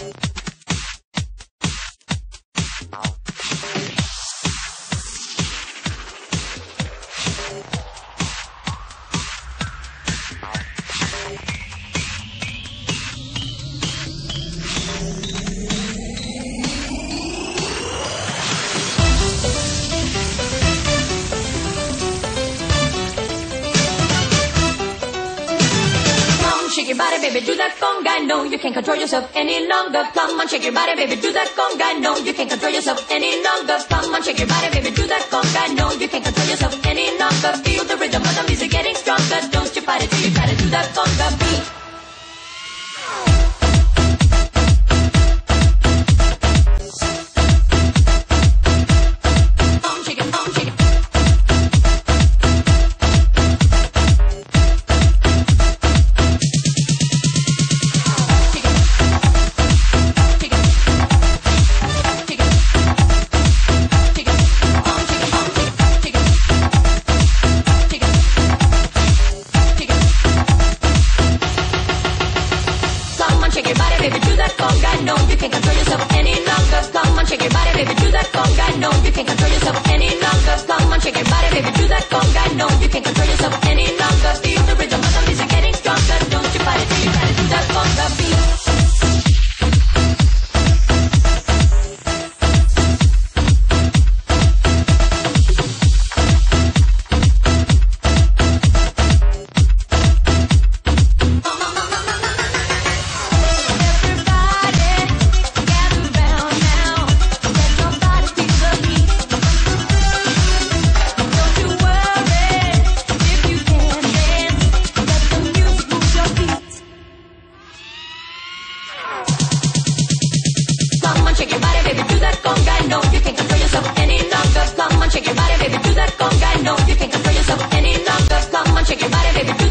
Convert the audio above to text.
Shake your body, baby, do that conga. No, you can't control yourself any longer. Come on, shake your body, baby, do that conga. No, you can't control yourself any longer. Come on, shake your body, baby, do that conga. No, you can't control yourself any longer. Feel the rhythm of the music getting stronger. Don't you fight it till you try to do that conga beat. Shake your body, baby, do that conga. No, you can't control yourself any longer. Come on, shake your body, baby, do that conga. No, you can't control yourself any longer. Come on, shake your body, baby, do that conga. No, you can't control yourself any longer. Feel the rhythm of the music getting stronger. Don't you fight it till you try to do that conga beat. Shake your body, baby, do that conga. No, you can't control yourself any longer. Come on, shake your body, baby, do that conga. No, you can't control yourself any longer. Come on, shake your body, baby, do